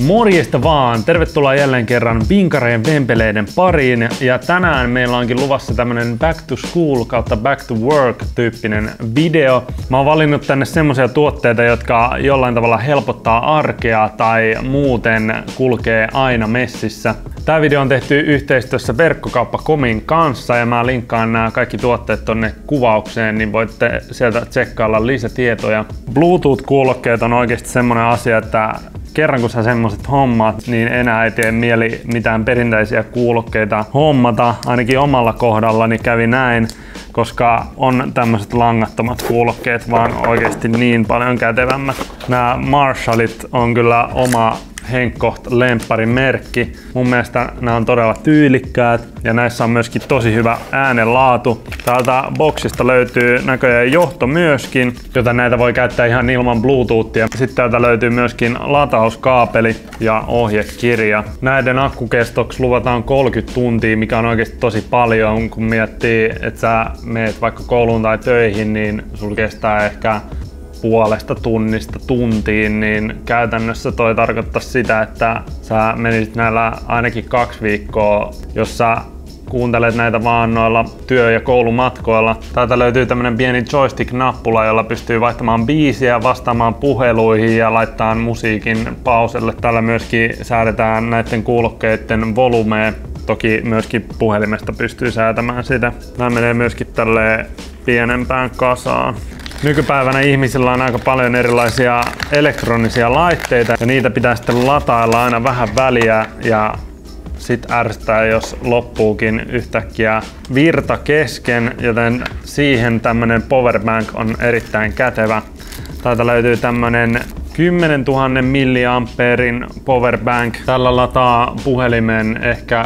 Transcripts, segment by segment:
Morjesta vaan! Tervetuloa jälleen kerran vinkareen vempeleiden pariin ja tänään meillä onkin luvassa tämmönen back to school kautta back to work tyyppinen video. Mä oon valinnut tänne semmosia tuotteita, jotka jollain tavalla helpottaa arkea tai muuten kulkee aina messissä. Tää video on tehty yhteistyössä verkkokauppa.comin kanssa ja mä linkkaan nämä kaikki tuotteet tonne kuvaukseen, niin voitte sieltä tsekkailla lisätietoja. Bluetooth-kuulokkeet on oikeasti semmonen asia, että kerran kun sä semmoset hommat, niin enää ei tee mieli mitään perinteisiä kuulokkeita hommata. Ainakin omalla kohdallani kävi näin, koska on tämmöiset langattomat kuulokkeet vaan oikeasti niin paljon kätevämmät. Nämä Marshallit on kyllä oma henkkoht lempparin merkki. Mun mielestä nämä on todella tyylikkäät ja näissä on myöskin tosi hyvä äänenlaatu. Täältä boksista löytyy näköjään johto myöskin, jota näitä voi käyttää ihan ilman Bluetoothia. Sitten täältä löytyy myöskin latauskaapeli ja ohjekirja. Näiden akkukestoksi luvataan 30 tuntia, mikä on oikeasti tosi paljon. Kun miettii, että sä meet vaikka kouluun tai töihin, niin sulla kestää ehkä puolesta tunnista tuntiin, niin käytännössä toi tarkoittaa sitä, että sä menisit näillä ainakin 2 viikkoa, jos sä kuuntelet näitä vaan noilla työ- ja koulumatkoilla. Täältä löytyy tämmönen pieni joystick-nappula, jolla pystyy vaihtamaan biisiä, vastaamaan puheluihin ja laittamaan musiikin pauselle. Täällä myöskin säädetään näiden kuulokkeiden volumea. Toki myöskin puhelimesta pystyy säätämään sitä. Nämä menee myöskin tälleen pienempään kasaan. Nykypäivänä ihmisillä on aika paljon erilaisia elektronisia laitteita ja niitä pitää sitten latailla aina vähän väliä ja sit ärsyttää, jos loppuukin yhtäkkiä virta kesken, joten siihen tämmönen powerbank on erittäin kätevä. Täältä löytyy tämmönen 10 000 milliampeerin powerbank. Tällä lataa puhelimen ehkä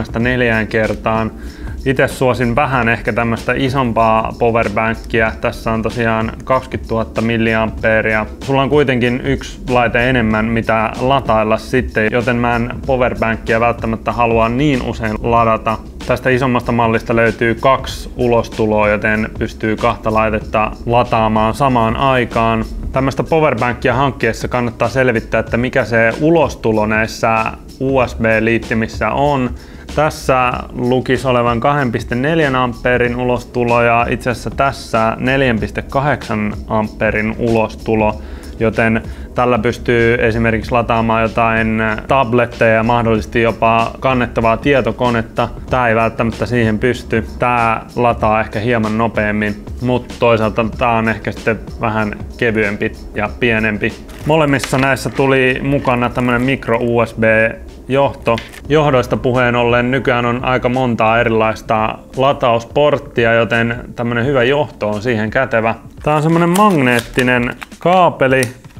3–4 kertaan. Itse suosin vähän ehkä tämmöstä isompaa powerbankia. Tässä on tosiaan 20 000 milliampeeria. Sulla on kuitenkin yksi laite enemmän mitä latailla sitten, joten mä en powerbankia välttämättä halua niin usein ladata. Tästä isommasta mallista löytyy 2 ulostuloa, joten pystyy 2 laitetta lataamaan samaan aikaan. Tämmöstä powerbankia hankkiessa kannattaa selvittää, että mikä se ulostulo näissä USB-liittimissä on. Tässä lukisi olevan 2,4 ampeerin ulostulo ja itse asiassa tässä 4,8 ampeerin ulostulo, joten tällä pystyy esimerkiksi lataamaan jotain tabletteja ja mahdollisesti jopa kannettavaa tietokonetta. Tää ei välttämättä siihen pysty. Tää lataa ehkä hieman nopeammin, mutta toisaalta tää on ehkä sitten vähän kevyempi ja pienempi. Molemmissa näissä tuli mukana tämmönen micro USB-johto. Johdoista puheen ollen nykyään on aika montaa erilaista latausporttia, joten tämmönen hyvä johto on siihen kätevä. Tää on semmonen magneettinen kaapeli.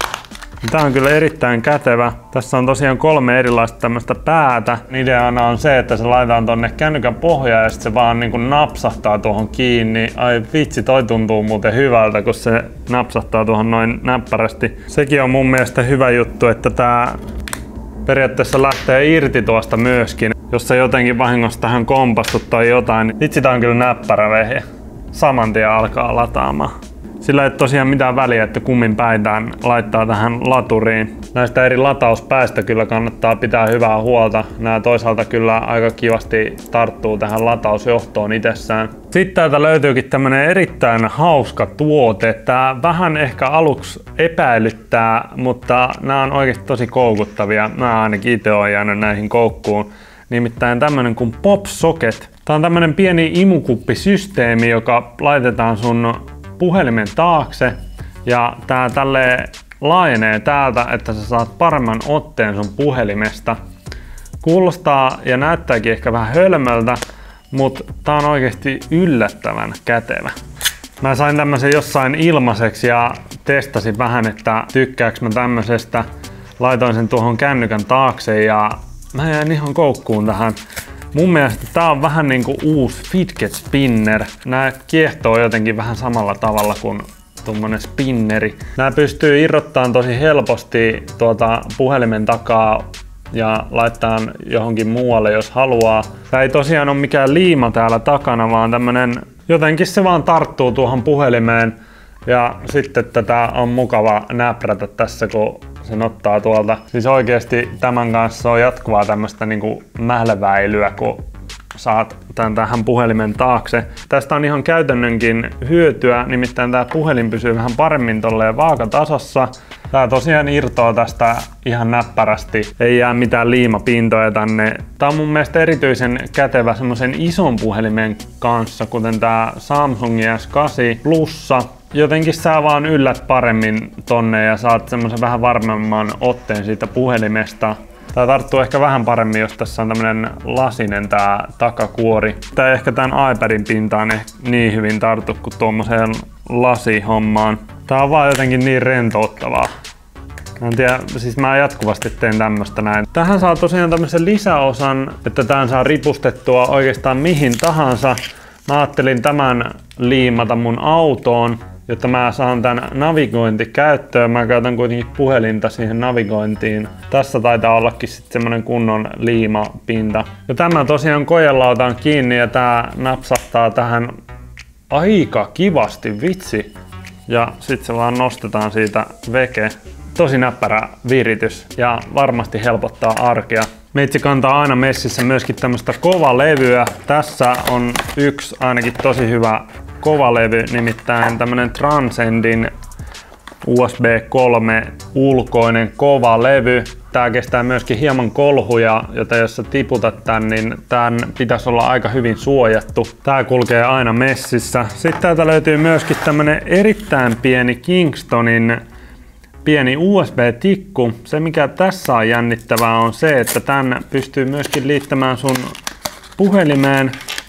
Tää on kyllä erittäin kätevä. Tässä on tosiaan 3 erilaista tämmöistä päätä. Ideana on se, että se laitetaan tonne kännykän pohjaan ja sit se vaan niin kuin napsahtaa tuohon kiinni. Ai vitsi, toi tuntuu muuten hyvältä, kun se napsahtaa tuohon noin näppärästi. Sekin on mun mielestä hyvä juttu, että tää periaatteessa lähtee irti tuosta myöskin. Jos se jotenkin vahingossa tähän kompastut tai jotain, niin vitsi, tää on kyllä näppärä vehje. Saman tien alkaa lataamaan. Sillä ei tosiaan mitään väliä, että kummin päitään laittaa tähän laturiin. Näistä eri latauspäistä kyllä kannattaa pitää hyvää huolta. Nämä toisaalta kyllä aika kivasti tarttuu tähän latausjohtoon itsessään. Sitten täältä löytyykin tämmönen erittäin hauska tuote. Tää vähän ehkä aluksi epäilyttää, mutta nämä on oikeasti tosi koukuttavia. Mä ainakin itse oon jäänyt näihin koukkuun. Nimittäin tämmönen kuin Pop Socket. Tää on tämmönen pieni imukuppisysteemi, joka laitetaan sun puhelimen taakse ja tää tälleen laajenee täältä, että sä saat paremman otteen sun puhelimesta. Kuulostaa ja näyttääkin ehkä vähän hölmöltä, mutta tää on oikeasti yllättävän kätevä. Mä sain tämmösen jossain ilmaiseksi ja testasin vähän, että tykkääks mä tämmösestä. Laitoin sen tuohon kännykän taakse ja mä jäin ihan koukkuun tähän. Mun mielestä tää on vähän niinku uusi fidget spinner. Nää kiehtoo jotenkin vähän samalla tavalla kuin tommonen spinneri. Nää pystyy irrottamaan tosi helposti tuolta puhelimen takaa ja laittaa johonkin muualle jos haluaa. Tää ei tosiaan ole mikään liima täällä takana, vaan tämmönen jotenkin se vaan tarttuu tuohon puhelimeen. Ja sitten tätä on mukava näprätä tässä, kun sen ottaa tuolta. Siis oikeesti tämän kanssa on jatkuvaa tämmöstä niinku mähläväilyä, kun saat tän tähän puhelimen taakse. Tästä on ihan käytännönkin hyötyä, nimittäin tää puhelin pysyy vähän paremmin tolleen vaakatasossa. Tää tosiaan irtoaa tästä ihan näppärästi, ei jää mitään liimapintoja tänne. Tää on mun mielestä erityisen kätevä semmosen ison puhelimen kanssa, kuten tää Samsung S8 Plussa. Jotenkin sä vaan yllät paremmin tonne ja saat semmosen vähän varmemman otteen siitä puhelimesta. Tää tarttuu ehkä vähän paremmin, jos tässä on tämmönen lasinen tää takakuori. Tää ei ehkä tän iPadin pintaan niin hyvin tartu kuin tuommoiseen lasihommaan. Tää on vaan jotenkin niin rentouttavaa. Mä en tiedä, siis mä jatkuvasti teen tämmöstä näin. Tähän saa tosiaan tämmösen lisäosan, että tän saa ripustettua oikeastaan mihin tahansa. Mä ajattelin tämän liimata mun autoon, jotta mä saan tän navigointikäyttöön. Mä käytän kuitenkin puhelinta siihen navigointiin. Tässä taitaa ollakin sitten semmonen kunnon liimapinta. Ja tämä tosiaan kojelautaan kiinni ja tää napsahtaa tähän aika kivasti, vitsi. Ja sit se vaan nostetaan siitä veke. Tosi näppärä viritys ja varmasti helpottaa arkea. Meitsi kantaa aina messissä myöskin tämmöstä kovalevyä. Tässä on yksi ainakin tosi hyvä kovalevy, nimittäin tämmönen Transcendin USB 3 ulkoinen kovalevy. Tää kestää myöskin hieman kolhuja, joten jos sä tiputat tän, niin tän pitäisi olla aika hyvin suojattu. Tää kulkee aina messissä. Sitten täältä löytyy myöskin tämmönen erittäin pieni Kingstonin pieni USB-tikku. Se mikä tässä on jännittävää on se, että tän pystyy myöskin liittämään sun puhelimeen.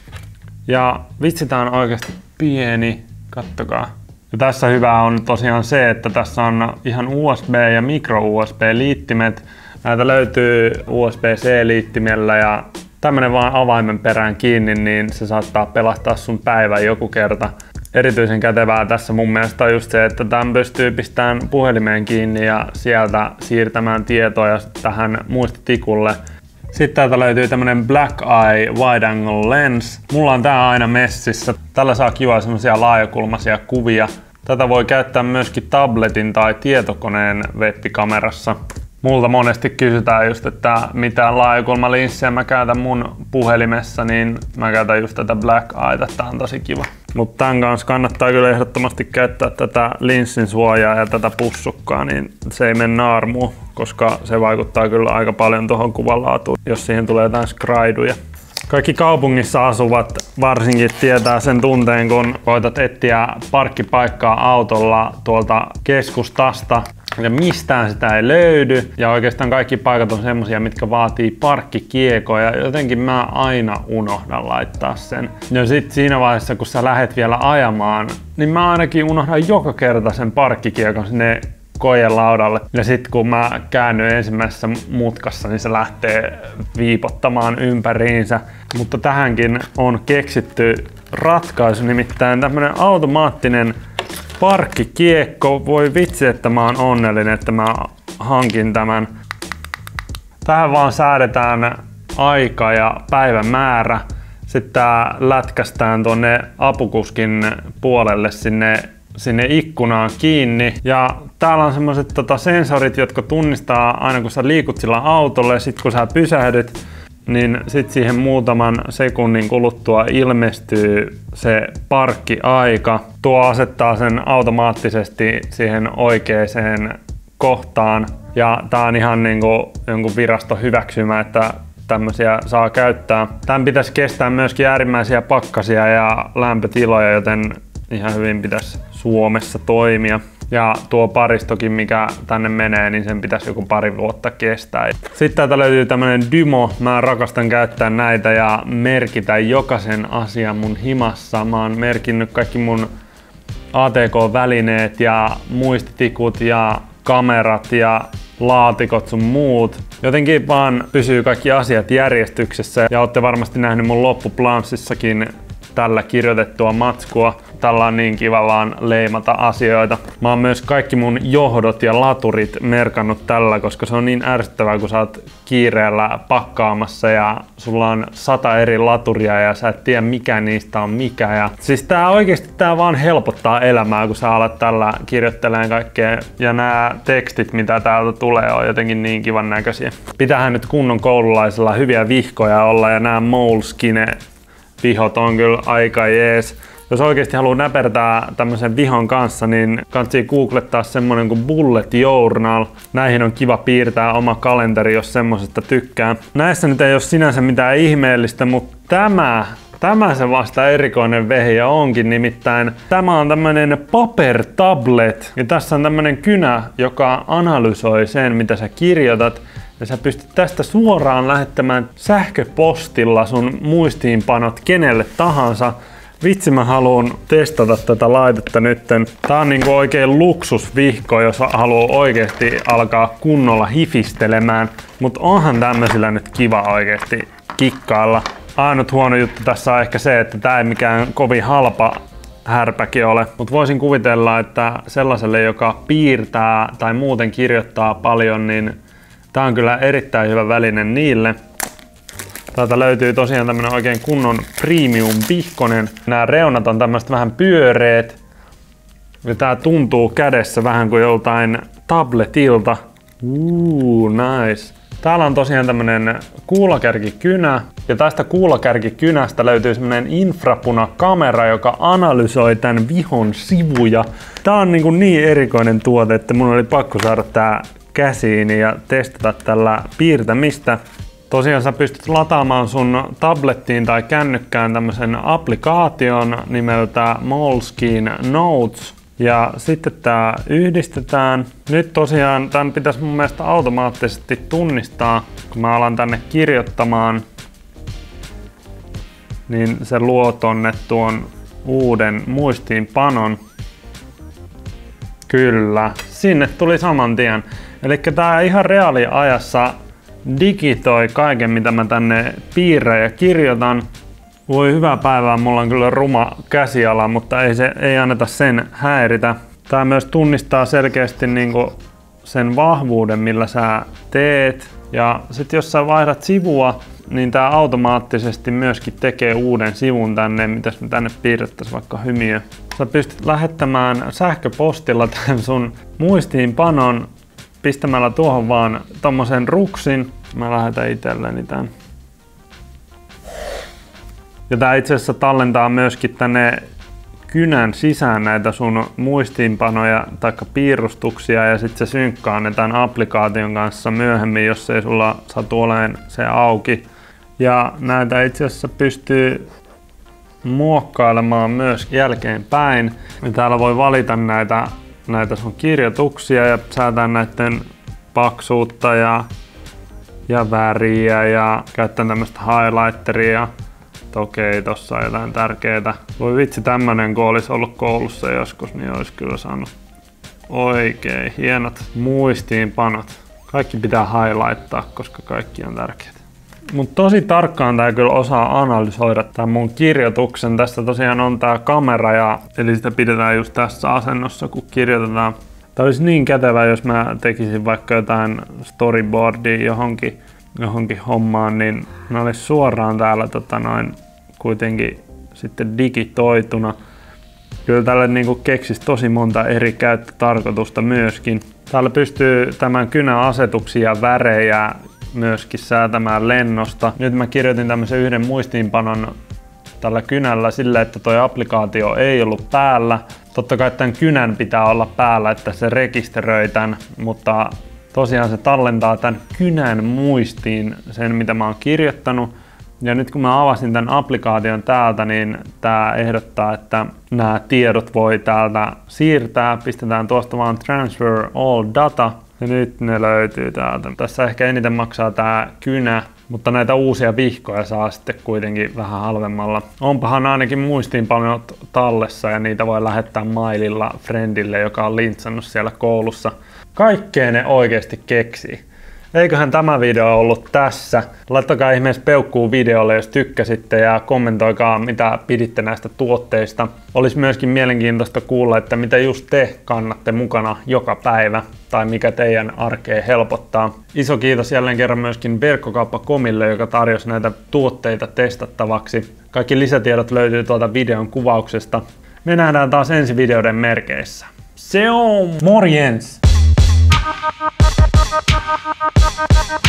Ja vitsi, tää on oikeasti pieni, kattokaa. Ja tässä hyvää on tosiaan se, että tässä on ihan USB ja micro USB liittimet. Näitä löytyy USB-C-liittimellä ja tämmönen vaan avaimen perään kiinni, niin se saattaa pelastaa sun päivän joku kerta. Erityisen kätevää tässä mun mielestä on just se, että tämän pystyy pistämään puhelimeen kiinni ja sieltä siirtämään tietoja tähän muistitikulle. Sitten täältä löytyy tämmönen Black Eye Wide Angle Lens. Mulla on tää aina messissä. Tällä saa kiva semmosia laajakulmaisia kuvia. Tätä voi käyttää myöskin tabletin tai tietokoneen web-kamerassa. Multa monesti kysytään just, että mitä laajakulmalinssiä mä käytän mun puhelimessa, niin mä käytän just tätä Black Eyeta. Tää on tosi kiva. Mutta tän kanssa kannattaa kyllä ehdottomasti käyttää tätä linssin suojaa ja tätä pussukkaa, niin se ei mene naarmuun, koska se vaikuttaa kyllä aika paljon tuohon kuvanlaatuun, jos siihen tulee jotain skraiduja. Kaikki kaupungissa asuvat varsinkin tietää sen tunteen, kun koetat etsiä parkkipaikkaa autolla tuolta keskustasta ja mistään sitä ei löydy. Ja oikeastaan kaikki paikat on semmosia, mitkä vaatii parkkikiekoja. Jotenkin mä aina unohdan laittaa sen. Ja sit siinä vaiheessa, kun sä lähet vielä ajamaan, niin mä ainakin unohdan joka kerta sen parkkikiekon sinne kojelaudalle. Ja sit kun mä käännyn ensimmäisessä mutkassa, niin se lähtee viipottamaan ympäriinsä. Mutta tähänkin on keksitty ratkaisu, nimittäin tämmönen automaattinen parkkikiekko. Voi vitsi, että mä oon onnellinen, että mä hankin tämän. Tähän vaan säädetään aika ja päivämäärä. Sitten tää lätkästään tuonne apukuskin puolelle sinne ikkunaan kiinni. Ja täällä on semmoset sensorit, jotka tunnistaa aina kun sä liikut sillä autolla ja sit kun sä pysähdyt, niin sit siihen muutaman sekunnin kuluttua ilmestyy se parkkiaika. Tuo asettaa sen automaattisesti siihen oikeaan kohtaan. Ja tää on ihan niinku jonkun viraston hyväksymä, että tämmösiä saa käyttää. Tän pitäisi kestää myöskin äärimmäisiä pakkasia ja lämpötiloja, joten ihan hyvin pitäisi Suomessa toimia. Ja tuo paristokin, mikä tänne menee, niin sen pitäisi joku pari vuotta kestää. Sitten täältä löytyy tämmönen Dymo. Mä rakastan käyttää näitä ja merkitä jokaisen asian mun himassa. Mä oon merkinnyt kaikki mun ATK-välineet ja muistitikut ja kamerat ja laatikot sun muut. Jotenkin vaan pysyy kaikki asiat järjestyksessä. Ja ootte varmasti nähnyt mun loppuplanssissakin tällä kirjoitettua matskua. tällä on niin kiva vaan leimata asioita. Mä oon myös kaikki mun johdot ja laturit merkannut tällä, koska se on niin ärsyttävää, kun sä oot kiireellä pakkaamassa ja sulla on 100 eri laturia ja sä et tiedä mikä niistä on mikä. Ja siis tää vaan helpottaa elämää, kun sä alat tällä kirjoittelemaan kaikkea. Ja nämä tekstit, mitä täältä tulee, on jotenkin niin kivan näköisiä. Pitäähän nyt kunnon koululaisella hyviä vihkoja olla ja nämä Moleskine vihot on kyllä aika jees. Jos oikeasti haluaa näpertää tämmöisen vihon kanssa, niin kannattaa googlettaa semmonen kuin Bullet Journal. Näihin on kiva piirtää oma kalenteri, jos semmosesta tykkää. Näissä nyt ei ole sinänsä mitään ihmeellistä, mutta tämä se vasta erikoinen vehje onkin, nimittäin tämä on tämmönen paper tablet. Ja tässä on tämmönen kynä, joka analysoi sen, mitä sä kirjoitat. Ja sä pystyt tästä suoraan lähettämään sähköpostilla sun muistiinpanot kenelle tahansa. Vitsi, mä haluun testata tätä laitetta nytten. Tää on niinku oikein luksusvihko, jos haluaa oikeesti alkaa kunnolla hifistelemään. Mut onhan tämmöisillä nyt kiva oikeesti kikkailla. Ainut huono juttu tässä on ehkä se, että tää ei mikään kovin halpa härpäki ole. Mut voisin kuvitella, että sellaiselle, joka piirtää tai muuten kirjoittaa paljon, niin tää on kyllä erittäin hyvä väline niille. Täältä löytyy tosiaan tämmönen oikein kunnon premium vihkonen. Nämä reunat on tämmöiset vähän pyöreät. Ja tää tuntuu kädessä vähän kuin joltain tabletilta. Nice. Täällä on tosiaan tämmönen kuulakärkikynä. Ja tästä kuulakärkikynästä löytyy semmonen infrapunakamera, joka analysoi tän vihon sivuja. Tää on niin erikoinen tuote, että mun oli pakko saada tää käsiini ja testata tällä piirtämistä. Tosiaan sä pystyt lataamaan sun tablettiin tai kännykkään tämmöisen applikaation nimeltä Moleskine Notes. Ja sitten tää yhdistetään. Nyt tosiaan tän pitäisi mun mielestä automaattisesti tunnistaa, kun mä alan tänne kirjoittamaan, niin se luo tonne tuon uuden muistiinpanon. Kyllä, sinne tuli saman tien. Eli tää ihan reaaliajassa digitoi kaiken, mitä mä tänne piirrän ja kirjoitan. Voi hyvää päivää, mulla on kyllä ruma käsiala, mutta ei anneta sen häiritä. Tää myös tunnistaa selkeästi niinku sen vahvuuden, millä sä teet. Ja sit jos sä vaihdat sivua, niin tää automaattisesti myöskin tekee uuden sivun tänne, mitäs me tänne piirrettäisiin vaikka hymiö. Sä pystyt lähettämään sähköpostilla tämän sun muistiinpanon pistämällä tuohon vaan tommosen ruksin. Mä lähetän itselleni tän. Ja tää itse asiassa tallentaa myöskin tänne kynän sisään näitä sun muistiinpanoja tai piirustuksia ja sit se synkkaa ne tämän applikaation kanssa myöhemmin, jos ei sulla satu olemaan se auki. Ja näitä itse asiassa pystyy muokkailemaan myös jälkeenpäin. Ja täällä voi valita näitä sun kirjoituksia ja säätää näiden paksuutta ja väriä ja käyttää tämmöistä highlighteria. Okei, tossa on jotain tärkeää. Voi vitsi, tämmönen kun olisi ollut koulussa joskus, niin olisi kyllä saanut oikein hienot muistiinpanot. Kaikki pitää highlighttaa, koska kaikki on tärkeää. Mut tosi tarkkaan tää kyllä osaa analysoida tämän mun kirjoituksen. Tässä tosiaan on tää kamera, eli sitä pidetään just tässä asennossa, kun kirjoitetaan. Tää olisi niin kätevä, jos mä tekisin vaikka jotain storyboardia johonkin hommaan, niin ne olisi suoraan täällä kuitenkin sitten digitoituna. Kyllä tälle niinku keksisi tosi monta eri käyttötarkoitusta myöskin. Täällä pystyy tämän kynän asetuksia ja värejä myöskin säätämään lennosta. Nyt mä kirjoitin tämmöisen yhden muistiinpanon tällä kynällä sillä, että toi applikaatio ei ollut päällä. Totta kai tämän kynän pitää olla päällä, että se rekisteröi tän, mutta tosiaan se tallentaa tämän kynän muistiin sen, mitä mä oon kirjoittanut. Ja nyt kun mä avasin tämän applikaation täältä, niin tää ehdottaa, että nämä tiedot voi täältä siirtää. Pistetään tuosta vaan Transfer All Data. Ja nyt ne löytyy täältä. Tässä ehkä eniten maksaa tää kynä, mutta näitä uusia vihkoja saa sitten kuitenkin vähän halvemmalla. Onpahan ainakin muistiinpanot tallessa ja niitä voi lähettää maililla friendille, joka on lintsannut siellä koulussa. Kaikkea ne oikeasti keksii. Eiköhän tämä video ollut tässä. Laittakaa ihmeessä peukkuu videolle, jos tykkäsitte, ja kommentoikaa, mitä piditte näistä tuotteista. Olisi myöskin mielenkiintoista kuulla, että mitä just te kannatte mukana joka päivä, tai mikä teidän arkea helpottaa. Iso kiitos jälleen kerran myöskin Verkkokauppa.comille, joka tarjosi näitä tuotteita testattavaksi. Kaikki lisätiedot löytyy tuolta videon kuvauksesta. Me nähdään taas ensi videoiden merkeissä. Se on morjens!